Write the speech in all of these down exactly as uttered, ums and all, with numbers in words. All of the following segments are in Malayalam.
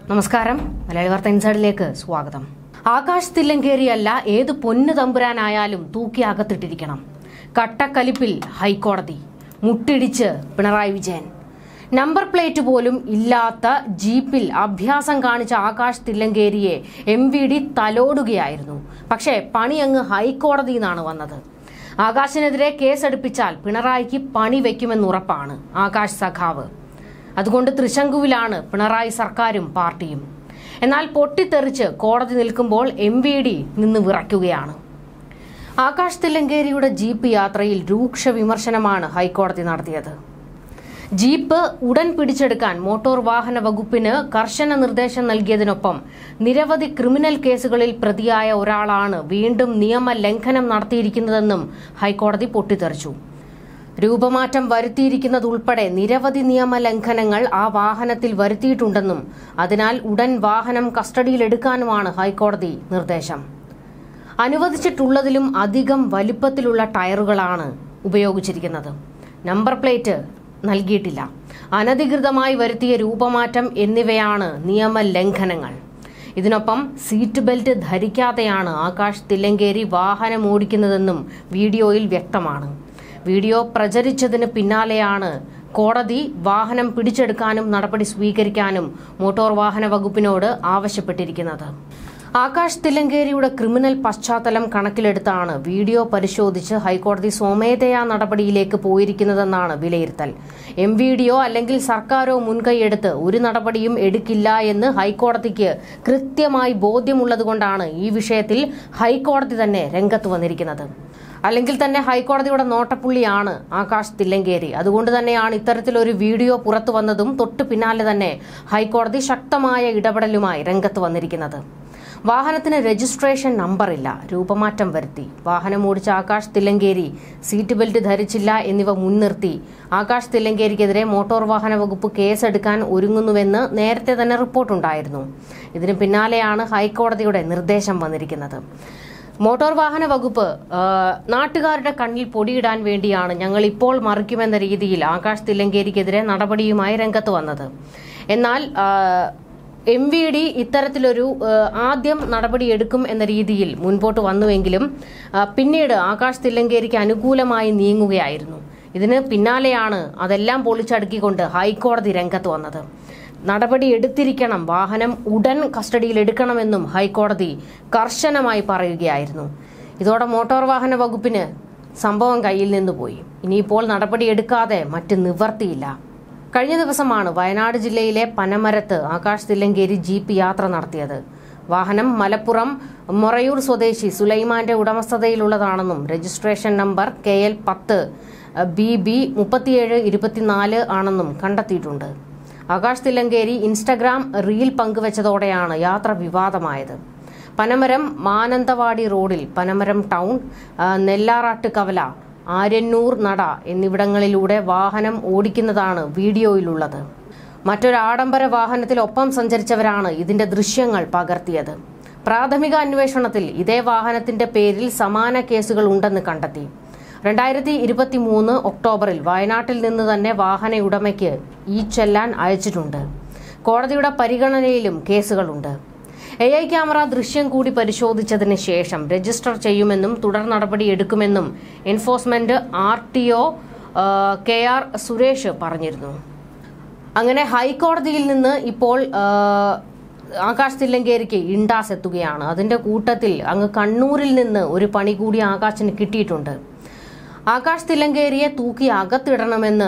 നമസ്കാരം. മലയാളി വാർത്ത ഇൻസൈഡിലേക്ക് സ്വാഗതം. ആകാശ് തില്ലങ്കേരിയല്ല ഏത് പൊന്നു തമ്പുരാനായാലും തൂക്കി അകത്തിട്ടിരിക്കണം. കട്ടക്കലിപ്പിൽ ഹൈക്കോടതി. മുട്ടിടിച്ച് പിണറായി വിജയൻ. നമ്പർ പ്ലേറ്റ് പോലും ഇല്ലാത്ത ജീപ്പിൽ അഭ്യാസം കാണിച്ച ആകാശ് തില്ലങ്കേരിയെ എം വി ഡി തലോടുകയായിരുന്നു. പക്ഷേ പണി അങ്ങ് ഹൈക്കോടതിയിൽ നിന്നാണ് വന്നത്. ആകാശിനെതിരെ കേസെടുപ്പിച്ചാൽ പിണറായിക്ക് പണി വയ്ക്കുമെന്നുറപ്പാണ് ആകാശ് സഖാവ്. അതുകൊണ്ട് തൃശങ്കുവിലാണ് പിണറായി സർക്കാരും പാർട്ടിയും. എന്നാൽ പൊട്ടിത്തെറിച്ച് കോടതി നിൽക്കുമ്പോൾ എം വി ഡി നിന്ന് വിറയ്ക്കുകയാണ്. ആകാശ് തില്ലങ്കേരിയുടെ ജീപ്പ് യാത്രയിൽ രൂക്ഷ വിമർശനമാണ് ഹൈക്കോടതി നടത്തിയത്. ജീപ്പ് ഉടൻ പിടിച്ചെടുക്കാൻ മോട്ടോർ വാഹന വകുപ്പിന് കർശന നിർദ്ദേശം നൽകിയതിനൊപ്പം നിരവധി ക്രിമിനൽ കേസുകളിൽ പ്രതിയായ ഒരാളാണ് വീണ്ടും നിയമലംഘനം നടത്തിയിരിക്കുന്നതെന്നും ഹൈക്കോടതി പൊട്ടിത്തെറിച്ചു. രൂപമാറ്റം വരുത്തിയിരിക്കുന്നതുൾപ്പെടെ നിരവധി നിയമലംഘനങ്ങൾ ആ വാഹനത്തിൽ വരുത്തിയിട്ടുണ്ടെന്നും അതിനാൽ ഉടൻ വാഹനം കസ്റ്റഡിയിലെടുക്കാനുമാണ് ഹൈക്കോടതി നിർദ്ദേശം. അനുവദിച്ചിട്ടുള്ളതിലും അധികം വലിപ്പത്തിലുള്ള ടയറുകളാണ് ഉപയോഗിച്ചിരിക്കുന്നത്. നമ്പർ പ്ലേറ്റ് നൽകിയിട്ടില്ല. അനധികൃതമായി വരുത്തിയ രൂപമാറ്റം എന്നിവയാണ് നിയമലംഘനങ്ങൾ. ഇതിനൊപ്പം സീറ്റ് ബെൽറ്റ് ധരിക്കാതെയാണ് ആകാശ് തില്ലങ്കേരി വാഹനം ഓടിക്കുന്നതെന്നും വീഡിയോയിൽ വ്യക്തമാണ്. വീഡിയോ പ്രചരിച്ചതിന് പിന്നാലെയാണ് കോടതി വാഹനം പിടിച്ചെടുക്കാനും നടപടി സ്വീകരിക്കാനും മോട്ടോർ വാഹന വകുപ്പിനോട് ആവശ്യപ്പെട്ടിരിക്കുന്നത്. ആകാശ് തില്ലങ്കേരിയുടെ ക്രിമിനൽ പശ്ചാത്തലം കണക്കിലെടുത്താണ് വീഡിയോ പരിശോധിച്ച് ഹൈക്കോടതി സ്വമേധയാ നടപടിയിലേക്ക് പോയിരിക്കുന്നതെന്നാണ് വിലയിരുത്തൽ. എം വി ഡിയോ അല്ലെങ്കിൽ സർക്കാരോ മുൻകൈയെടുത്ത് ഒരു നടപടിയും എടുക്കില്ല എന്ന് ഹൈക്കോടതിക്ക് കൃത്യമായി ബോധ്യമുള്ളതുകൊണ്ടാണ് ഈ വിഷയത്തിൽ ഹൈക്കോടതി തന്നെ രംഗത്ത് വന്നിരിക്കുന്നത്. അല്ലെങ്കിൽ തന്നെ ഹൈക്കോടതിയുടെ നോട്ടപ്പുള്ളിയാണ് ആകാശ് തില്ലങ്കേരി. അതുകൊണ്ട് തന്നെയാണ് ഇത്തരത്തിലൊരു വീഡിയോ പുറത്തു വന്നതും തൊട്ടു പിന്നാലെ തന്നെ ഹൈക്കോടതി ശക്തമായ ഇടപെടലുമായി രംഗത്ത് വന്നിരിക്കുന്നത്. വാഹനത്തിന് രജിസ്ട്രേഷൻ നമ്പറില്ല, രൂപമാറ്റം വരുത്തി, വാഹനം ഓടിച്ച ആകാശ് തില്ലങ്കേരി സീറ്റ് ബെൽറ്റ് ധരിച്ചില്ല എന്നിവ മുൻനിർത്തി ആകാശ് തില്ലങ്കേരിക്കെതിരെ മോട്ടോർ വാഹന വകുപ്പ് കേസെടുക്കാൻ ഒരുങ്ങുന്നുവെന്ന് നേരത്തെ തന്നെ റിപ്പോർട്ടുണ്ടായിരുന്നു. ഇതിന് പിന്നാലെയാണ് ഹൈക്കോടതിയുടെ നിർദ്ദേശം വന്നിരിക്കുന്നത്. മോട്ടോർ വാഹന വകുപ്പ് നാട്ടുകാരുടെ കണ്ണിൽ പൊടിയിടാൻ വേണ്ടിയാണ് ഞങ്ങൾ ഇപ്പോൾ മറിക്കുമെന്ന രീതിയിൽ ആകാശ് തില്ലങ്കേരിക്കെതിരെ നടപടിയുമായി രംഗത്ത് വന്നത്. എന്നാൽ എം വി ഡി ഇത്തരത്തിലൊരു ആദ്യം നടപടിയെടുക്കും എന്ന രീതിയിൽ മുൻപോട്ട് വന്നുവെങ്കിലും പിന്നീട് ആകാശ് തില്ലങ്കേരിക്ക് അനുകൂലമായി നീങ്ങുകയായിരുന്നു. ഇതിന് പിന്നാലെയാണ് അതെല്ലാം പൊളിച്ചടുക്കിക്കൊണ്ട് ഹൈക്കോടതി രംഗത്ത് വന്നത്. നടപടി എടുത്തിരിക്കണം, വാഹനം ഉടൻ കസ്റ്റഡിയിൽ എടുക്കണമെന്നും ഹൈക്കോടതി കർശനമായി പറയുകയായിരുന്നു. ഇതോടെ മോട്ടോർ വാഹന വകുപ്പിന് സംഭവം കയ്യിൽ നിന്ന് പോയി. ഇനിയിപ്പോൾ നടപടിയെടുക്കാതെ മറ്റ് നിവർത്തിയില്ല. കഴിഞ്ഞ ദിവസമാണ് വയനാട് ജില്ലയിലെ പനമരത്ത് ആകാശ് തില്ലങ്കേരി ജീപ്പ് യാത്ര നടത്തിയത്. വാഹനം മലപ്പുറം മൊറയൂർ സ്വദേശി സുലൈമാന്റെ ഉടമസ്ഥതയിലുള്ളതാണെന്നും രജിസ്ട്രേഷൻ നമ്പർ കെ എൽ പത്ത് ബി ബി മുപ്പത്തിയേഴ് ഇരുപത്തിനാല് ആണെന്നും കണ്ടെത്തിയിട്ടുണ്ട്. ആകാശ് തില്ലങ്കേരി ഇൻസ്റ്റഗ്രാം റീൽ പങ്കുവച്ചതോടെയാണ് യാത്ര വിവാദമായത്. പനമരം മാനന്തവാടി റോഡിൽ പനമരം ടൗൺ, നെല്ലാറാട്ട് കവല, ആര്യന്നൂർ നട എന്നിവിടങ്ങളിലൂടെ വാഹനം ഓടിക്കുന്നതാണ് വീഡിയോയിലുള്ളത്. മറ്റൊരു ആഡംബര വാഹനത്തിൽ ഒപ്പം സഞ്ചരിച്ചവരാണ് ഇതിന്റെ ദൃശ്യങ്ങൾ പകർത്തിയത്. പ്രാഥമിക അന്വേഷണത്തിൽ ഇതേ വാഹനത്തിന്റെ പേരിൽ സമാന കേസുകൾ ഉണ്ടെന്ന് കണ്ടെത്തി. രണ്ടായിരത്തി ഇരുപത്തി മൂന്ന് ഒക്ടോബറിൽ വയനാട്ടിൽ നിന്ന് തന്നെ വാഹന ഉടമയ്ക്ക് ഈ ചെല്ലാൻ അയച്ചിട്ടുണ്ട്. കോടതിയുടെ പരിഗണനയിലും കേസുകളുണ്ട്. എ ഐ ക്യാമറ ദൃശ്യം കൂടി പരിശോധിച്ചതിന് ശേഷം രജിസ്റ്റർ ചെയ്യുമെന്നും തുടർ നടപടി എടുക്കുമെന്നും enforcement R T O K R Suresh പറഞ്ഞിരുന്നു. അങ്ങനെ ഹൈക്കോടതിയിൽ നിന്ന് ഇപ്പോൾ ആകാശ് തില്ലങ്കേരിക്ക് ഇണ്ടാസ് എത്തുകയാണ്. അതിന്റെ കൂട്ടത്തിൽ അങ്ങ് കണ്ണൂരിൽ നിന്ന് ഒരു പണി കൂടി ആകാശിന് കിട്ടിയിട്ടുണ്ട്. ആകാശ് തില്ലങ്കേരിയെ തൂക്കി അകത്തിടണമെന്ന്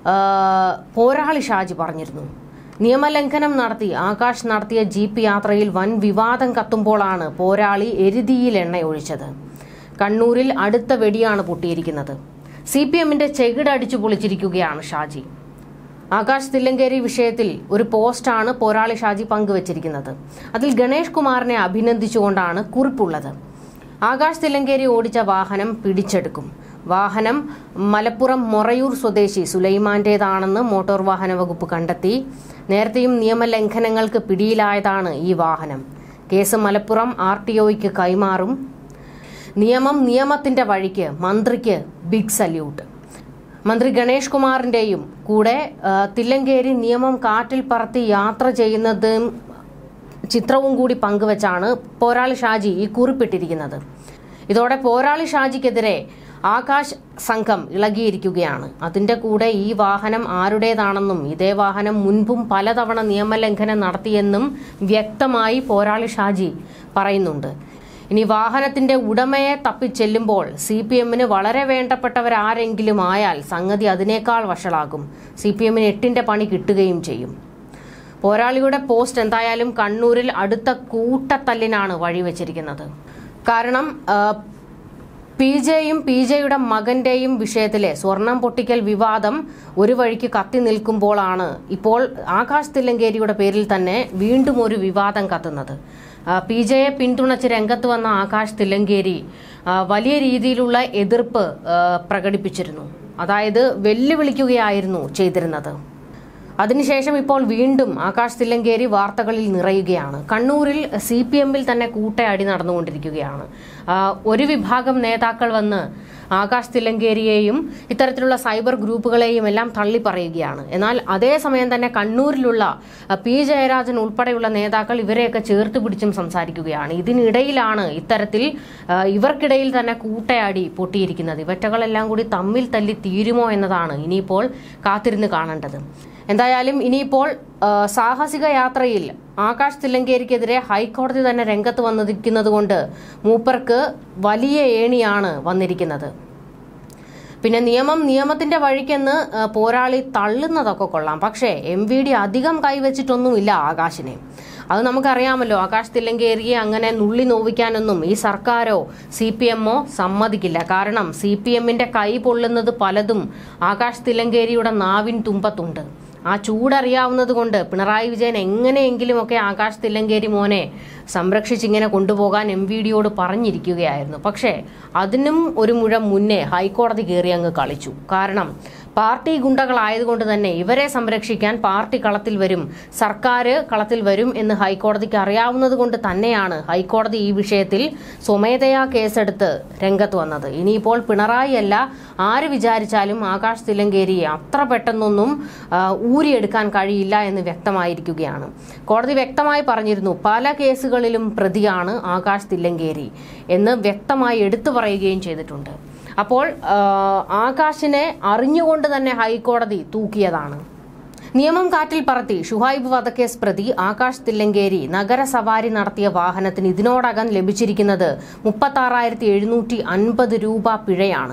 പോരാളി ഷാജി പറഞ്ഞിരുന്നു. നിയമലംഘനം നടത്തി ആകാശ് നടത്തിയ ജീപ്പ് യാത്രയിൽ വൻ വിവാദം കത്തുമ്പോഴാണ് പോരാളി എരുതിയിൽ എണ്ണയൊഴിച്ചത്. കണ്ണൂരിൽ അടുത്ത വെടിയാണ് പൊട്ടിയിരിക്കുന്നത്. സി പി എമ്മിന്റെ ചെകിടടിച്ചു പൊളിച്ചിരിക്കുകയാണ് ഷാജി. ആകാശ് തില്ലങ്കേരി വിഷയത്തിൽ ഒരു പോസ്റ്റാണ് പോരാളി ഷാജി പങ്കുവച്ചിരിക്കുന്നത്. അതിൽ ഗണേഷ് കുമാറിനെ അഭിനന്ദിച്ചുകൊണ്ടാണ് കുറിപ്പുള്ളത്. ആകാശ് തില്ലങ്കേരി ഓടിച്ച വാഹനം പിടിച്ചെടുക്കും. വാഹനം മലപ്പുറം മൊറയൂർ സ്വദേശി സുലൈമാന്റേതാണെന്ന് മോട്ടോർ വാഹന വകുപ്പ് കണ്ടെത്തി. നേരത്തെയും നിയമലംഘനങ്ങൾക്ക് പിടിയിലായതാണ് ഈ വാഹനം. കേസ് മലപ്പുറം ആർ ടി ഒയ്ക്ക് കൈമാറും. നിയമം നിയമത്തിന്റെ വഴിക്ക്. മന്ത്രിക്ക് ബിഗ് സല്യൂട്ട്. മന്ത്രി ഗണേഷ് കുമാറിന്റെയും കൂടെ തില്ലങ്കേരി നിയമം കാറ്റിൽ പറത്തി യാത്ര ചെയ്യുന്നതും ചിത്രവും കൂടി പങ്കുവച്ചാണ് പോരാളി ഷാജി ഈ കുറിപ്പിട്ടിരിക്കുന്നത്. ഇതോടെ പോരാളി ഷാജിക്കെതിരെ ആകാശ് സംഘം ഇളകിയിരിക്കുകയാണ്. അതിന്റെ കൂടെ ഈ വാഹനം ആരുടേതാണെന്നും ഇതേ വാഹനം മുൻപും പലതവണ നിയമലംഘനം നടത്തിയെന്നും വ്യക്തമായി പോരാളി ഷാജി പറയുന്നുണ്ട്. ഇനി വാഹനത്തിന്റെ ഉടമയെ തപ്പിച്ചെല്ലുമ്പോൾ സി പി എമ്മിന് വളരെ വേണ്ടപ്പെട്ടവരാരെങ്കിലും ആയാൽ സംഗതി അതിനേക്കാൾ വഷളാകും. സി പി എമ്മിന് എട്ടിന്റെ പണി കിട്ടുകയും ചെയ്യും. പോരാളിയുടെ പോസ്റ്റ് എന്തായാലും കണ്ണൂരിൽ അടുത്ത കൂട്ടത്തല്ലിനാണ് വഴിവെച്ചിരിക്കുന്നത്. കാരണം പി ജെയും പി ജെയുടെ മകന്റെയും വിഷയത്തിലെ സ്വർണം പൊട്ടിക്കൽ വിവാദം ഒരു വഴിക്ക് കത്തി നിൽക്കുമ്പോഴാണ് ഇപ്പോൾ ആകാശ് തില്ലങ്കേരിയുടെ പേരിൽ തന്നെ വീണ്ടും ഒരു വിവാദം കത്തുന്നത്. പി ജെയെ പിന്തുണച്ച് രംഗത്ത് വന്ന ആകാശ് തില്ലങ്കേരി വലിയ രീതിയിലുള്ള എതിർപ്പ് പ്രകടിപ്പിച്ചിരുന്നു. അതായത് വെല്ലുവിളിക്കുകയായിരുന്നു ചെയ്തിരുന്നത്. അതിനുശേഷം ഇപ്പോൾ വീണ്ടും ആകാശ് തില്ലങ്കേരി വാർത്തകളിൽ നിറയുകയാണ്. കണ്ണൂരിൽ സി പി എമ്മിൽ തന്നെ കൂട്ടയടി നടന്നുകൊണ്ടിരിക്കുകയാണ്. ഒരു വിഭാഗം നേതാക്കൾ വന്ന് ആകാശ് തില്ലങ്കേരിയെയും ഇത്തരത്തിലുള്ള സൈബർ ഗ്രൂപ്പുകളെയും എല്ലാം തള്ളി പറയുകയാണ്. എന്നാൽ അതേസമയം തന്നെ കണ്ണൂരിലുള്ള പി ജയരാജൻ ഉൾപ്പെടെയുള്ള നേതാക്കൾ ഇവരെയൊക്കെ ചേർത്ത് പിടിച്ചും സംസാരിക്കുകയാണ്. ഇതിനിടയിലാണ് ഇത്തരത്തിൽ ഇവർക്കിടയിൽ തന്നെ കൂട്ടയടി പൊട്ടിയിരിക്കുന്നത്. ഇവറ്റകളെല്ലാം കൂടി തമ്മിൽ തല്ലി തീരുമോ എന്നതാണ് ഇനിയിപ്പോൾ കാത്തിരുന്ന് കാണേണ്ടത്. എന്തായാലും ഇനിയിപ്പോൾ സാഹസിക യാത്രയിൽ ആകാശ് തില്ലങ്കേരിക്കെതിരെ ഹൈക്കോടതി തന്നെ രംഗത്ത് വന്നിരിക്കുന്നത് കൊണ്ട് മൂപ്പർക്ക് വലിയ ഏണിയാണ് വന്നിരിക്കുന്നത്. പിന്നെ നിയമം നിയമത്തിന്റെ വഴിക്കെന്ന് പോരാളി തള്ളുന്നതൊക്കെ കൊള്ളാം. പക്ഷേ എം വി ഡി അധികം കൈവച്ചിട്ടൊന്നുമില്ല ആകാശിനെ. അത് നമുക്കറിയാമല്ലോ. ആകാശ് തില്ലങ്കേരിയെ അങ്ങനെ നുള്ളി നോവിക്കാനൊന്നും ഈ സർക്കാരോ സി പി എമ്മോ സമ്മതിക്കില്ല. കാരണം സി പി എമ്മിന്റെ കൈ പൊള്ളുന്നത് പലതും ആകാശ് തില്ലങ്കേരിയുടെ നാവിൻ തുമ്പത്തുണ്ട്. ആ ചൂടറിയാവുന്നത് കൊണ്ട് പിണറായി വിജയൻ എങ്ങനെയെങ്കിലുമൊക്കെ ആകാശ് തില്ലങ്കേരി മോനെ സംരക്ഷിച്ചിങ്ങനെ കൊണ്ടുപോകാൻ എം വി ഡിയോട് പറഞ്ഞിരിക്കുകയായിരുന്നു. പക്ഷേ അതിനും ഒരു മുഴം മുന്നേ ഹൈക്കോടതി കയറി അങ്ങ് കളിച്ചു. കാരണം പാർട്ടി ഗുണ്ടകളായതുകൊണ്ട് തന്നെ ഇവരെ സംരക്ഷിക്കാൻ പാർട്ടി കളത്തിൽ വരും, സർക്കാർ കളത്തിൽ വരും എന്ന് ഹൈക്കോടതിക്ക് അറിയാവുന്നത് കൊണ്ട് തന്നെയാണ് ഹൈക്കോടതി ഈ വിഷയത്തിൽ സ്വമേധയാ കേസെടുത്ത് രംഗത്ത് വന്നത്. ഇനിയിപ്പോൾ പിണറായി അല്ല ആര് വിചാരിച്ചാലും ആകാശ് തില്ലങ്കേരിയെ അത്ര പെട്ടെന്നൊന്നും ഊരിയെടുക്കാൻ കഴിയില്ല എന്ന് വ്യക്തമായിരിക്കുകയാണ്. കോടതി വ്യക്തമായി പറഞ്ഞിരുന്നു, പല കേസുകളിലും പ്രതിയാണ് ആകാശ് തില്ലങ്കേരി എന്ന് വ്യക്തമായി എടുത്തു പറയുകയും ചെയ്തിട്ടുണ്ട്. അപ്പോൾ ആകാശിനെ അറിഞ്ഞുകൊണ്ട് തന്നെ ഹൈക്കോടതി തൂക്കിയതാണ്. നിയമം കാറ്റിൽ പറത്തി ഷുഹൈബ് വധക്കേസ് പ്രതി ആകാശ് തില്ലങ്കേരി നഗരസവാരി നടത്തിയ വാഹനത്തിന് ഇതിനോടകം ലഭിച്ചിരിക്കുന്നത് മുപ്പത്താറായിരത്തി എഴുന്നൂറ്റി അൻപത് രൂപ പിഴയാണ്.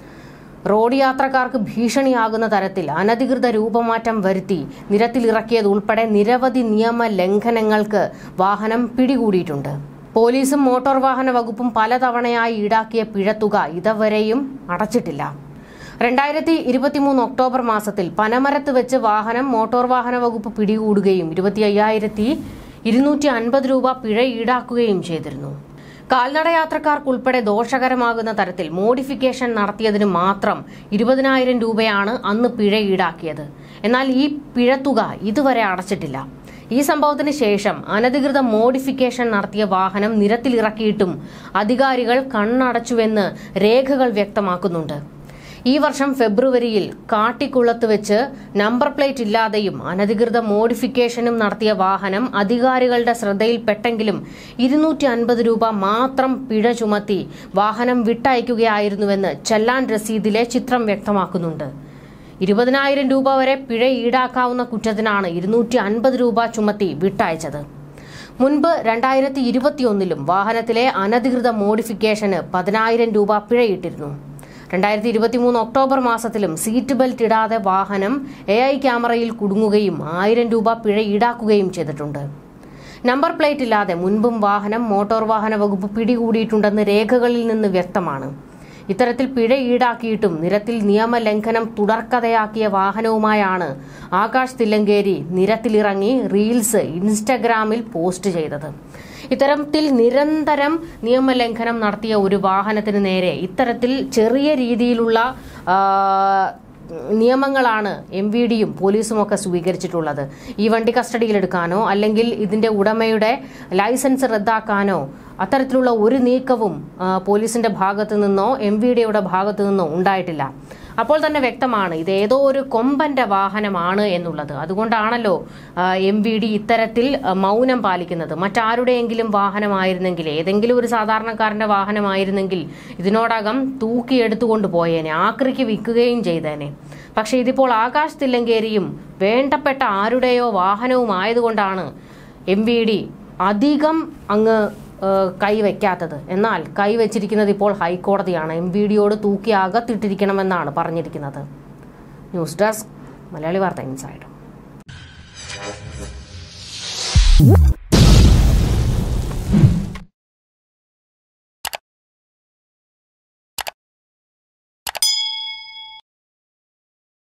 റോഡ് യാത്രക്കാർക്ക് ഭീഷണിയാകുന്ന തരത്തിൽ അനധികൃത രൂപമാറ്റം വരുത്തി നിരത്തിലിറക്കിയതുൾപ്പെടെ നിരവധി നിയമ ലംഘനങ്ങൾക്ക് വാഹനം പിടികൂടിയിട്ടുണ്ട്. പോലീസും മോട്ടോർ വാഹന വകുപ്പും പലതവണയായി ഈടാക്കിയ പിഴത്തുക ഇതുവരെയും അടച്ചിട്ടില്ല. രണ്ടായിരത്തി ഇരുപത്തിമൂന്ന് ഒക്ടോബർ മാസത്തിൽ പനമരത്ത് വെച്ച് വാഹനം മോട്ടോർ വാഹന വകുപ്പ് പിടികൂടുകയും ഇരുപത്തി അയ്യായിരത്തി ഇരുന്നൂറ്റി അൻപത് രൂപ പിഴ ഈടാക്കുകയും ചെയ്തിരുന്നു. കാൽനടയാത്രക്കാർക്കുൾപ്പെടെ ദോഷകരമാകുന്ന തരത്തിൽ മോഡിഫിക്കേഷൻ നടത്തിയതിന് മാത്രം ഇരുപതിനായിരം രൂപയാണ് അന്ന് പിഴ ഈടാക്കിയത്. എന്നാൽ ഈ പിഴത്തുക ഇതുവരെ അടച്ചിട്ടില്ല. ഈ സംഭവത്തിന് ശേഷം അനധികൃത മോഡിഫിക്കേഷൻ നടത്തിയ വാഹനം നിരത്തിലിറക്കിയിട്ടും അധികാരികൾ കണ്ണടച്ചുവെന്ന് രേഖകൾ വ്യക്തമാക്കുന്നുണ്ട്. ഈ വർഷം ഫെബ്രുവരിയിൽ കാട്ടിക്കുളത്ത് വെച്ച് നമ്പർ പ്ലേറ്റ് ഇല്ലാതെയും അനധികൃത മോഡിഫിക്കേഷനും നടത്തിയ വാഹനം അധികാരികളുടെ ശ്രദ്ധയിൽപ്പെട്ടെങ്കിലും ഇരുന്നൂറ്റി അൻപത് രൂപ മാത്രം പിഴ ചുമത്തി വാഹനം വിട്ടയക്കുകയായിരുന്നുവെന്ന് ചെല്ലാൻ രസീതിലെ ചിത്രം വ്യക്തമാക്കുന്നുണ്ട്. ഇരുപതിനായിരം രൂപ വരെ പിഴ ഈടാക്കാവുന്ന കുറ്റത്തിനാണ് ഇരുന്നൂറ്റി അൻപത് രൂപ ചുമത്തി വിട്ടയച്ചത്. മുൻപ് രണ്ടായിരത്തി ഇരുപത്തിയൊന്നിലും വാഹനത്തിലെ അനധികൃത മോഡിഫിക്കേഷന് പതിനായിരം രൂപ പിഴയിട്ടിരുന്നു. രണ്ടായിരത്തി ഇരുപത്തിമൂന്ന് ഒക്ടോബർ മാസത്തിലും സീറ്റ് ബെൽറ്റ് ഇടാതെ വാഹനം എ ഐ ക്യാമറയിൽ കുടുങ്ങുകയും ആയിരം രൂപ പിഴ ഈടാക്കുകയും ചെയ്തിട്ടുണ്ട്. നമ്പർ പ്ലേറ്റ് ഇല്ലാതെ മുൻപും വാഹനം മോട്ടോർ വാഹന വകുപ്പ് പിടികൂടിയിട്ടുണ്ടെന്ന് രേഖകളിൽ നിന്ന് വ്യക്തമാണ്. ഇത്തരത്തിൽ പിഴ ഈടാക്കിയിട്ടും നിരത്തിൽ നിയമലംഘനം തുടർക്കഥയാക്കിയ വാഹനവുമായാണ് ആകാശ് തില്ലങ്കേരി നിരത്തിലിറങ്ങി റീൽസ് ഇൻസ്റ്റഗ്രാമിൽ പോസ്റ്റ് ചെയ്തത്. ഇത്തരത്തിൽ നിരന്തരം നിയമലംഘനം നടത്തിയ ഒരു വാഹനത്തിന് നേരെ ഇത്തരത്തിൽ ചെറിയ രീതിയിലുള്ള നിയമങ്ങളാണ് എം വി ഡിയും പോലീസും ഒക്കെ സ്വീകരിച്ചിട്ടുള്ളത്. ഈ വണ്ടി കസ്റ്റഡിയിലെടുക്കാനോ അല്ലെങ്കിൽ ഇതിന്റെ ഉടമയുടെ ലൈസൻസ് റദ്ദാക്കാനോ അത്തരത്തിലുള്ള ഒരു നീക്കവും പോലീസിന്റെ ഭാഗത്തു നിന്നോ എം വി ഡിയുടെ ഭാഗത്തു നിന്നോ ഉണ്ടായിട്ടില്ല. അപ്പോൾ തന്നെ വ്യക്തമാണ് ഇത് ഏതോ ഒരു കൊമ്പന്റെ വാഹനമാണ് എന്നുള്ളത്. അതുകൊണ്ടാണല്ലോ എം വി ഡി ഇത്തരത്തിൽ മൗനം പാലിക്കുന്നത്. മറ്റാരുടെയെങ്കിലും വാഹനമായിരുന്നെങ്കിൽ, ഏതെങ്കിലും ഒരു സാധാരണക്കാരന്റെ വാഹനമായിരുന്നെങ്കിൽ ഇതിനോടകം തൂക്കിയെടുത്തുകൊണ്ട് പോയേനെ, ആക്രിക്ക് വിൽക്കുകയും ചെയ്തേനെ. പക്ഷെ ഇതിപ്പോൾ ആകാശ് തില്ലങ്കേരിയും വേണ്ടപ്പെട്ട ആരുടെയോ വാഹനവും ആയതുകൊണ്ടാണ് എം വി ഡി അധികം അങ്ങ് കൈവയ്ക്കാത്തത്. എന്നാൽ കൈവച്ചിരിക്കുന്നത് ഇപ്പോൾ ഹൈക്കോടതിയാണ്. എം വി ഡിയോട് തൂക്കി അകത്തിട്ടിരിക്കണമെന്നാണ് പറഞ്ഞിരിക്കുന്നത്. ന്യൂസ് ഡെസ്ക് മലയാളി വാർത്ത ഇൻസൈഡ്.